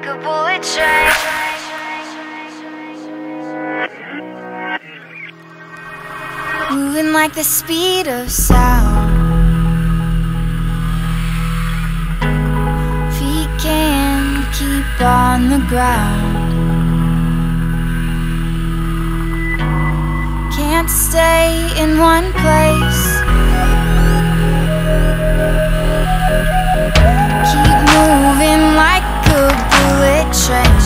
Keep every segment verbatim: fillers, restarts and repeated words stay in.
like a bullet train. Moving like the speed of sound. Feet can't keep on the ground. Can't stay in one place. Keep moving like a bullet train.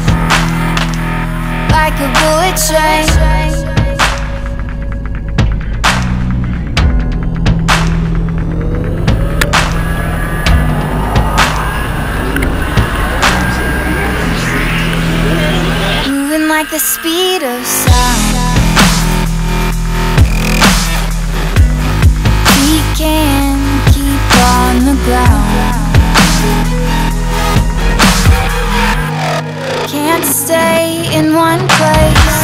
Like a bullet train. Like the speed of sound. We can keep on the ground. Can't stay in one place.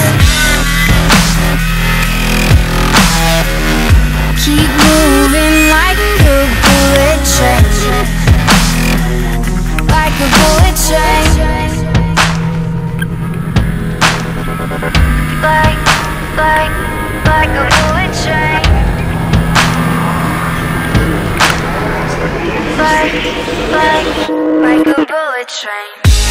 Keep moving like a bullet train. Like a bullet train. Like, like, like a bullet train. Like, like, like a bullet train.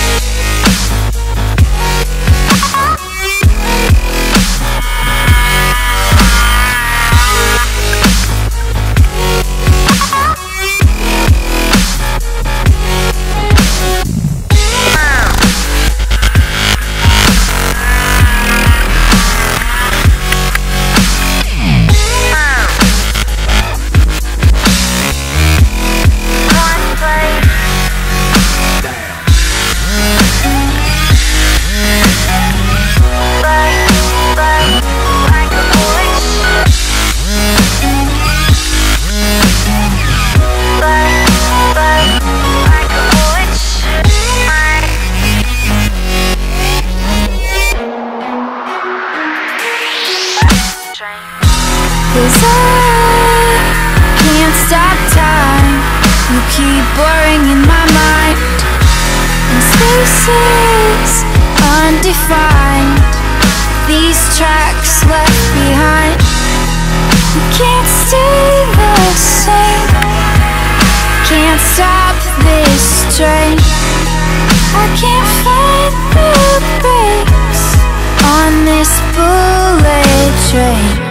Cause I can't stop time. You keep blurring in my mind. And spaces undefined. These tracks left behind. You can't stay the same. Can't stop this train. I can't find the brakes on this bullet train.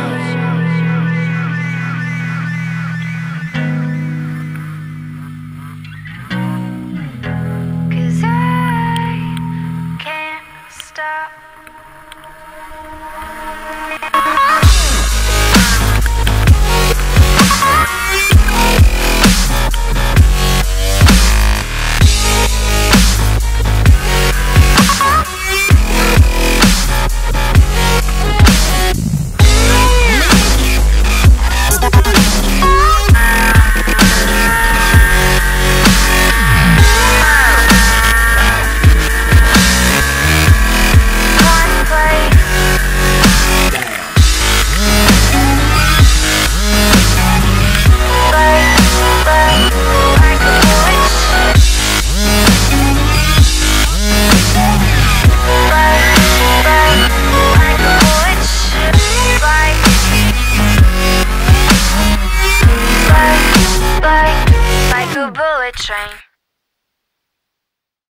Like a bullet train.